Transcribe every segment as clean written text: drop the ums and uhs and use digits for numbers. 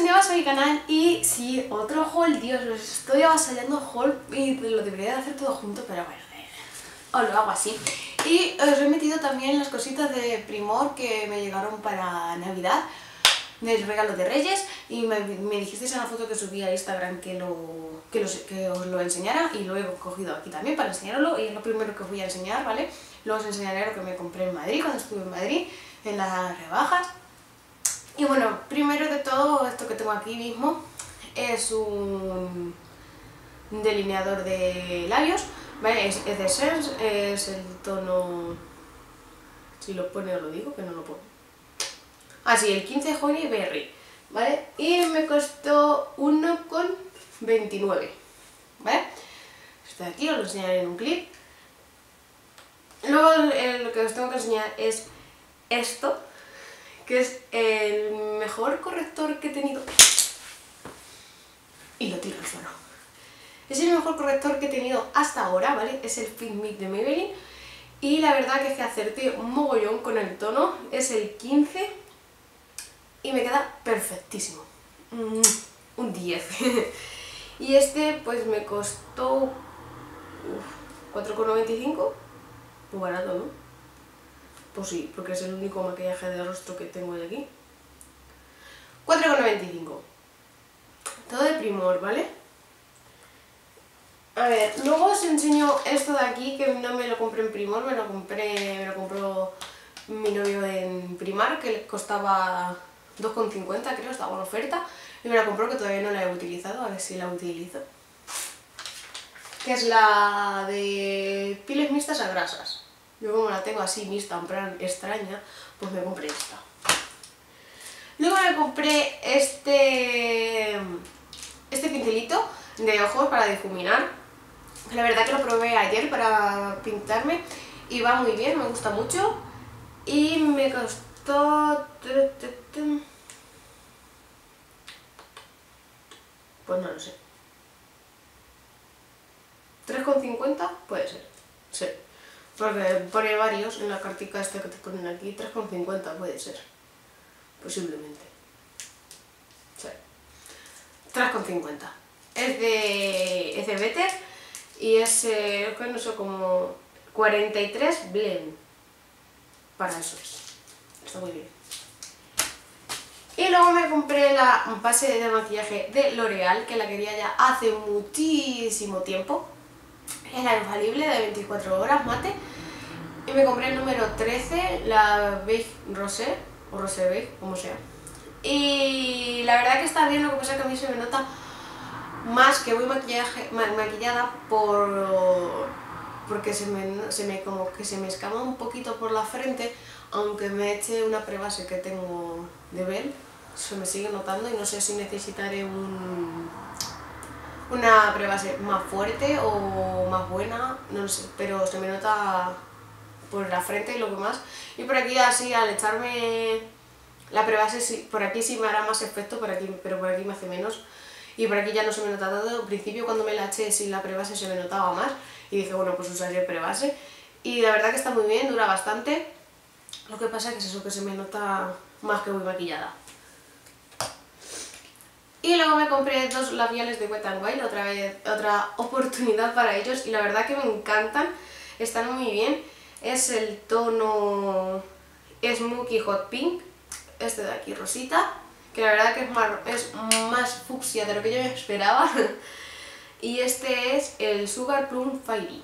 nuevas a mi canal y sí, otro haul, Dios, os estoy avasallando haul y lo debería de hacer todo junto, pero bueno, os lo hago así. Y os he metido también las cositas de Primor que me llegaron para Navidad, del regalo de Reyes, y me dijisteis en la foto que subí a Instagram que os lo enseñara, y lo he cogido aquí también para enseñarlo, y es lo primero que os voy a enseñar, ¿vale? Luego os enseñaré lo que me compré en Madrid, cuando estuve en Madrid, en las rebajas. Y bueno, primero de todo, esto que tengo aquí mismo es un delineador de labios, ¿vale? Es de Essence, es el tono... Si lo pone os lo digo, que no lo pone. Ah, sí, el 15 Honey Berry, ¿vale? Y me costó 1,29, ¿vale? Este de aquí os lo enseñaré en un clip. Luego lo que os tengo que enseñar es esto, que es el mejor corrector que he tenido. Y lo tiro al suelo. Es el mejor corrector que he tenido hasta ahora, ¿vale? Es el Fit Me de Maybelline. Y la verdad que es que acerté un mogollón con el tono. Es el 15 y me queda perfectísimo. Un 10. Y este pues me costó 4,95. Muy barato, ¿no? Pues sí, porque es el único maquillaje de rostro que tengo de aquí. 4,95. Todo de Primor, ¿vale? A ver, luego os enseño esto de aquí, que no me lo compré en Primor, me lo compró mi novio en Primark, que le costaba 2,50, creo, estaba en oferta, y me la compró, que todavía no la he utilizado, a ver si la utilizo. Que es la de pieles mixtas a grasas. Yo como la tengo así mixta, en plan extraña, pues me compré esta. Luego me compré este pincelito de ojos para difuminar. La verdad que lo probé ayer para pintarme y va muy bien, me gusta mucho. Y me costó... pues no lo sé. 3,50 puede ser, sí. Porque pone varios en la cartica esta que te ponen aquí, 3,50 puede ser, posiblemente. Sí. 3,50. Es de Better y es, no sé, como 43 blend. Para eso es. Está muy bien. Y luego me compré la base de maquillaje de L'Oreal, que la quería ya hace muchísimo tiempo. Es la infalible de 24 horas mate. Y me compré el número 13, la beige rosé, o rosé beige, como sea. Y la verdad que está bien, lo que pasa es que a mí se me nota más que voy maquillada porque se me escama un poquito por la frente, aunque me eche una prebase que tengo de Bell, se me sigue notando y no sé si necesitaré una prebase más fuerte o más buena, no lo sé, pero se me nota por la frente y lo que más. Y por aquí así, al echarme la prebase, sí, por aquí sí me hará más efecto, pero por aquí me hace menos. Y por aquí ya no se me nota todo. Al principio cuando me la eché sin la prebase se me notaba más. Y dije, bueno, pues usaré prebase. Y la verdad que está muy bien, dura bastante. Lo que pasa que es eso, que se me nota más que voy maquillada. Y luego me compré dos labiales de Wet n Wild, otra oportunidad para ellos. Y la verdad que me encantan, están muy bien. Es el tono Smoky Hot Pink, este de aquí rosita, que la verdad que es más fucsia de lo que yo me esperaba. Y este es el Sugar Plum Fairy.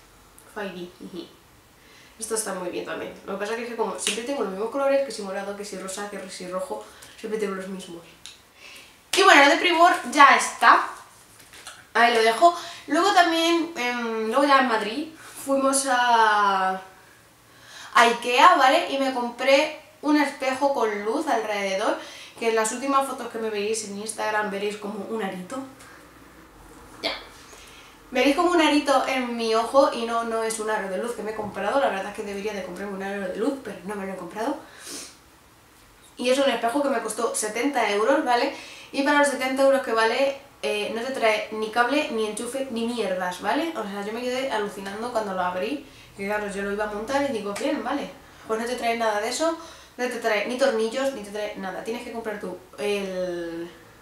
Esto está muy bien también. Lo que pasa es que como siempre tengo los mismos colores, que si morado, que si rosa, que si rojo, siempre tengo los mismos. Y bueno, lo de Primor ya está. Ahí lo dejo. Luego también, luego ya en Madrid, fuimos a Ikea, ¿vale? Y me compré un espejo con luz alrededor, que en las últimas fotos que me veréis en Instagram veréis como un arito. Ya. Veréis como un arito en mi ojo y no es un aro de luz que me he comprado. La verdad es que debería de comprarme un aro de luz, pero no me lo he comprado. Y es un espejo que me costó 70 euros, ¿vale? Y para los 70 euros que vale, no te trae ni cable, ni enchufe, ni mierdas, ¿vale? O sea, yo me quedé alucinando cuando lo abrí, que claro, yo lo iba a montar y digo, bien, vale, pues no te trae nada de eso, no te trae ni tornillos, ni te trae nada. Tienes que comprar tú el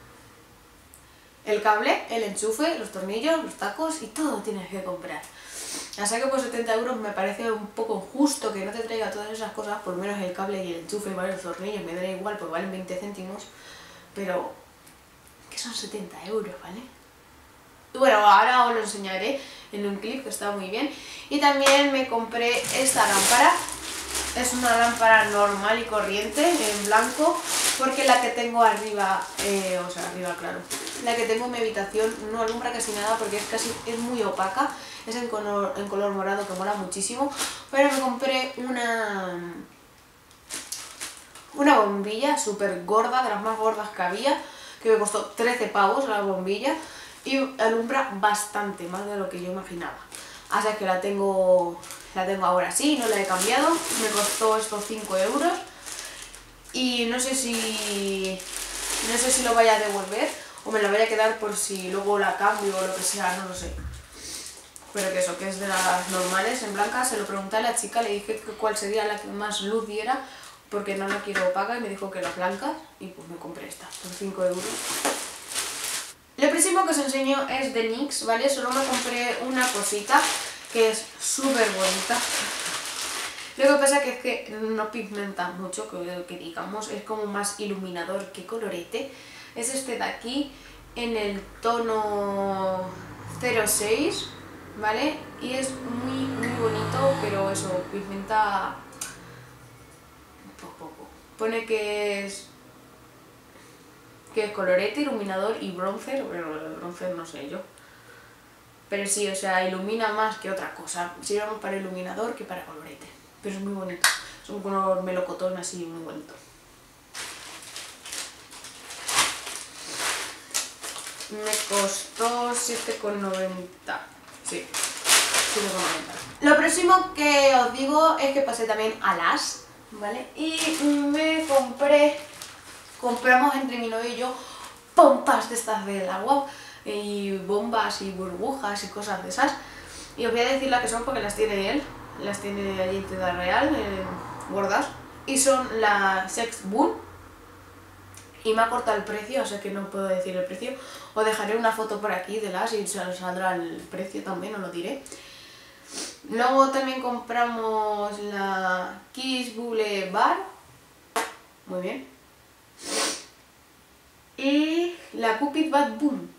el cable, el enchufe, los tornillos, los tacos y todo tienes que comprar. Así que por 70 euros me parece un poco injusto que no te traiga todas esas cosas, por lo menos el cable y el enchufe y varios tornillos, me da igual, pues valen 20 céntimos, pero que son 70 euros, ¿vale? Y bueno, ahora os lo enseñaré en un clip que está muy bien. Y también me compré esta lámpara. Es una lámpara normal y corriente, en blanco, porque la que tengo arriba, arriba claro, la que tengo en mi habitación no alumbra casi nada porque es muy opaca, es en color morado que mola muchísimo, pero me compré una bombilla súper gorda, de las más gordas que había, que me costó 13 pavos la bombilla y alumbra bastante, más de lo que yo imaginaba. Así que la tengo ahora sí, no la he cambiado, me costó estos 5 euros y no sé si lo vaya a devolver o me la voy a quedar por si luego la cambio o lo que sea, no lo sé. Pero que eso, que es de las normales, en blanca, se lo pregunté a la chica, le dije que cuál sería la que más luz diera porque no la quiero opaca y me dijo que las blancas y pues me compré esta por 5 euros. Lo próximo que os enseño es de NYX, ¿vale? Solo me compré una cosita que es súper bonita. Lo que pasa que es que no pigmenta mucho, que digamos, es como más iluminador que colorete. Es este de aquí, en el tono 06, ¿vale? Y es muy bonito, pero eso, pigmenta poco. Pone que es colorete, iluminador y bronzer, pero el bronzer no sé yo. Pero sí, o sea, ilumina más que otra cosa. Sirve más para iluminador que para colorete. Pero es muy bonito. Es un color melocotón así, muy bonito. Me costó 7,90. Sí, 7,90. Lo próximo que os digo es que pasé también a Lush, ¿vale? Y me compramos entre mi novio y yo pompas de estas del agua y bombas y burbujas y cosas de esas. Y os voy a decir las que son porque las tiene él, las tiene allí en Ciudad Real, gordas. Y son la Sex Boom. Y me ha cortado el precio, o sea que no puedo decir el precio. Os dejaré una foto por aquí de las y saldrá el precio también, os lo diré. Luego también compramos la Kiss Bubble Bar. Muy bien. Y la Cupid Bad Boom.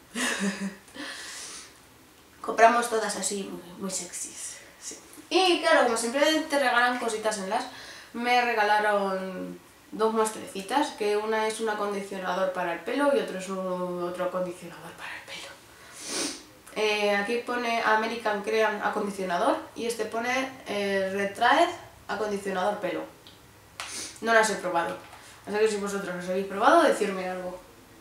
Compramos todas así, muy sexys. Sí. Y claro, como siempre te regalan cositas en las, me regalaron dos muestrecitas, que una es un acondicionador para el pelo y otro es otro acondicionador para el pelo. Aquí pone American Cream acondicionador y este pone Retraed acondicionador pelo. No las he probado, así que si vosotros los habéis probado, decidme algo.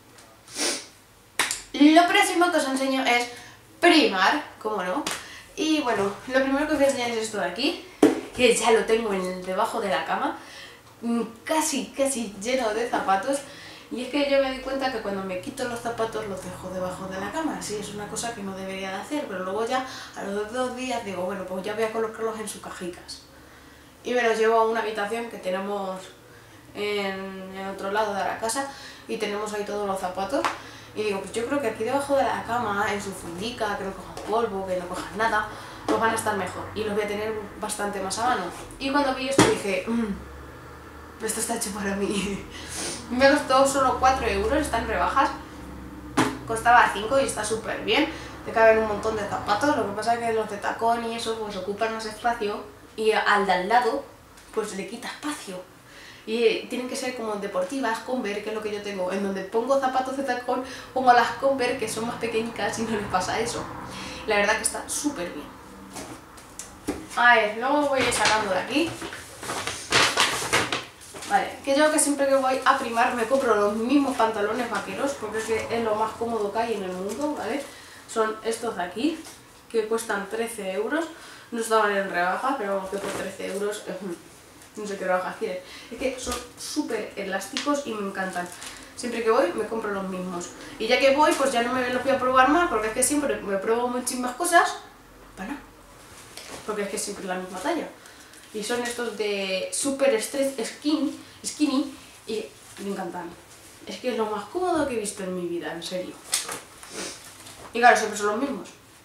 Lo próximo que os enseño es Primark, como no. Y bueno, lo primero que os voy a enseñar es esto de aquí, que ya lo tengo debajo de la cama, casi lleno de zapatos. Y es que yo me di cuenta que cuando me quito los zapatos los dejo debajo de la cama. Sí, es una cosa que no debería de hacer, pero luego ya a los 2 días digo, bueno, pues ya voy a colocarlos en sus cajitas. Y me los llevo a una habitación que tenemos en el otro lado de la casa y tenemos ahí todos los zapatos. Y digo, pues yo creo que aquí debajo de la cama, en su fundica, que no cojan polvo, que no cojan nada, pues van a estar mejor y los voy a tener bastante más a mano. Y cuando vi esto dije, esto está hecho para mí. Me costó solo 4 euros, está en rebajas. Costaba 5 y está súper bien. Te caben un montón de zapatos, lo que pasa es que los de tacón y eso pues ocupan más espacio y al de al lado pues le quita espacio. Y tienen que ser como deportivas, Converse, que es lo que yo tengo. En donde pongo zapatos de tacón, pongo las Converse, que son más pequeñitas y no les pasa eso. La verdad que está súper bien. A ver, luego voy a ir sacando de aquí. Vale, que yo que siempre que voy a Primark me compro los mismos pantalones vaqueros, porque es que es lo más cómodo que hay en el mundo, ¿vale? Son estos de aquí, que cuestan 13 euros. No estaban en rebaja, pero que por 13 euros... no sé qué rebajas quieren. Es que son súper elásticos y me encantan. Siempre que voy me compro los mismos. Y ya que voy, pues ya no me los voy a probar más, porque es que siempre me pruebo muchísimas cosas. Para nada. Porque es que siempre es la misma talla. Y son estos de Super Stretch Skinny y me encantan. Es que es lo más cómodo que he visto en mi vida, en serio. Y claro, siempre son los mismos.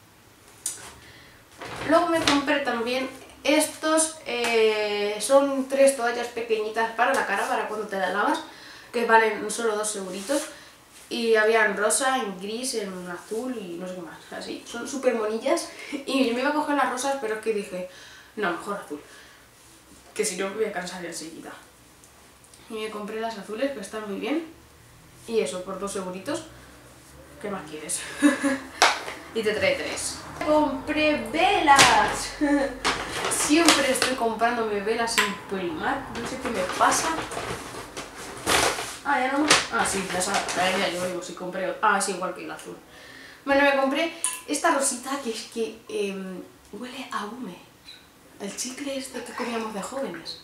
Luego me compré también estos, son 3 toallas pequeñitas para la cara, para cuando te la lavas, que valen solo 2 euritos. Y había en rosa, en gris, en azul y no sé qué más, así. Son súper monillas. Y yo me iba a coger las rosas, pero es que dije, no, mejor azul. Que si no me voy a cansar enseguida. Y me compré las azules, que están muy bien. Y eso, por 2 euritos. ¿Qué más quieres? Y te trae 3. Compré velas. Siempre estoy comprándome velas en Primark. No sé qué me pasa. Ah, ya no. Ah, sí, ya yo digo, si compré. Ah, sí, igual que el azul. Bueno, me compré esta rosita que es que huele a hume. El chicle este que comíamos de jóvenes.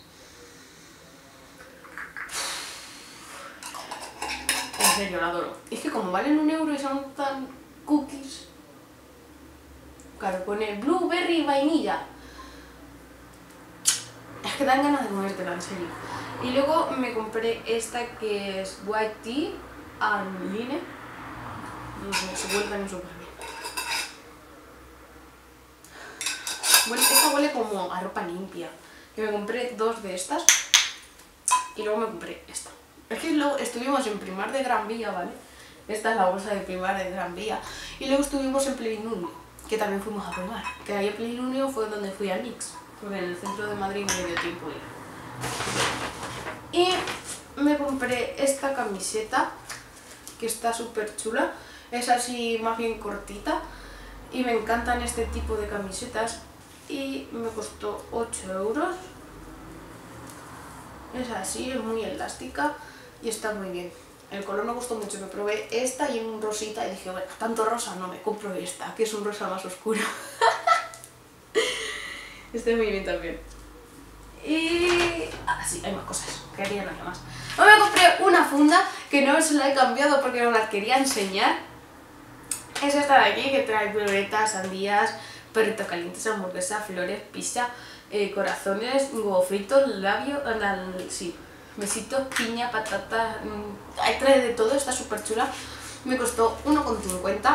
En serio, lo adoro. Es que como valen 1 euro y son tan cookies. Claro, pone blueberry y vainilla. Es que dan ganas de comértela, en serio. Y luego me compré esta que es white tea and linen. No sé, se vuelven súper bien. Esta huele como a ropa limpia. Que me compré 2 de estas. Y luego me compré esta. Es que luego estuvimos en Primark de Gran Vía, ¿vale? Esta es la bolsa de Primark de Gran Vía. Y luego estuvimos en Plenilunio, que también fuimos a Primark. Que ahí en Plenilunio fue donde fui a Nix. Porque en el centro de Madrid no me dio tiempo de ir. Y me compré esta camiseta, que está súper chula. Es así más bien cortita. Y me encantan este tipo de camisetas. Y me costó 8 euros. Es así, es muy elástica y está muy bien. El color me gustó mucho, me probé esta y un rosita y dije, bueno, tanto rosa no, me compro esta, que es un rosa más oscuro. Está muy bien también. Y... ah, sí, hay más cosas, que haría nada más. Luego me compré una funda que no se la he cambiado porque no la quería enseñar. Es esta de aquí, que trae violetas, sandías, perrito calientes, hamburguesa, flores, pizza, corazones, huevo frito, labio, sí, besitos, piña, patata, trae de todo, está súper chula. Me costó 1,50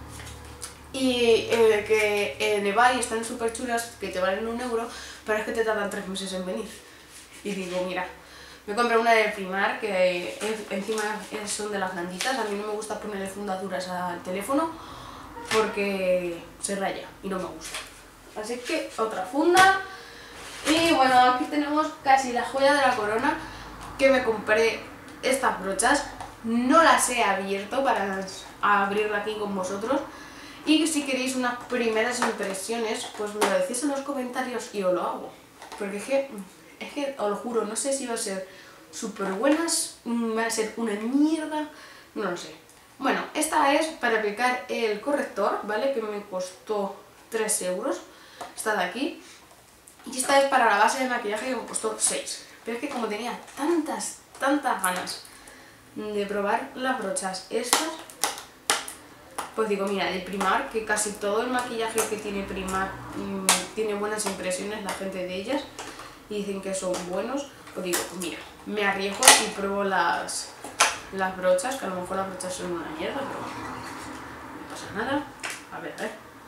y que en eBay están súper chulas, que te valen 1 euro, pero es que te tardan 3 meses en venir. Y digo, mira, me compré una de Primark, que encima son de las blanditas. A mí no me gusta ponerle fundas duras al teléfono porque se raya y no me gusta. Así que otra funda. Y bueno, aquí tenemos casi la joya de la corona, que me compré estas brochas. No las he abierto para abrirla aquí con vosotros. Y si queréis unas primeras impresiones, pues me lo decís en los comentarios y os lo hago. Porque es que os lo juro, no sé si va a ser súper buenas, va a ser una mierda, no lo sé. Bueno, esta es para aplicar el corrector, ¿vale? Que me costó 3 euros, esta de aquí. Y esta es para la base de maquillaje, que me costó 6. Pero es que como tenía tantas ganas de probar las brochas estas, pues digo, mira, de Primark, que casi todo el maquillaje que tiene Primark tiene buenas impresiones la gente de ellas y dicen que son buenos, pues digo, pues mira, me arriesgo y pruebo las brochas, que a lo mejor las brochas son una mierda, pero no pasa nada. A ver.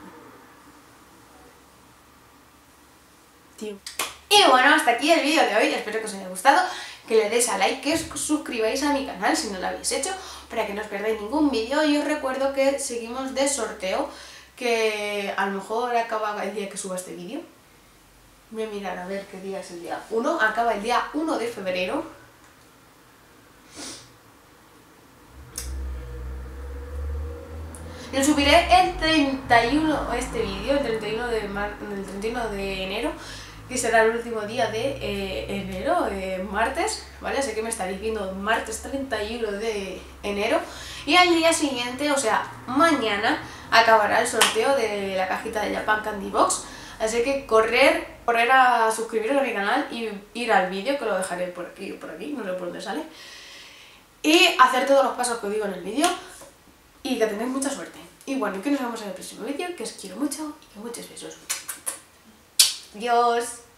Tío. Y bueno, hasta aquí el vídeo de hoy, espero que os haya gustado, que le deis a like, que os suscribáis a mi canal si no lo habéis hecho, para que no os perdáis ningún vídeo. Y os recuerdo que seguimos de sorteo, que a lo mejor acaba el día que suba este vídeo. Voy a mirar a ver qué día es el día 1, acaba el día 1 de febrero. Lo subiré el 31, este vídeo, el 31 de enero, que será el último día de enero, martes, ¿vale? Así que me estaréis viendo martes 31 de enero. Y al día siguiente, o sea, mañana, acabará el sorteo de la cajita de Japan Candy Box. Así que correr a suscribiros a mi canal y ir al vídeo, que lo dejaré por aquí o por aquí, no sé por dónde sale. Y hacer todos los pasos que os digo en el vídeo. Y que tengáis mucha suerte. Y bueno, que nos vemos en el próximo vídeo, que os quiero mucho y muchos besos. Adiós.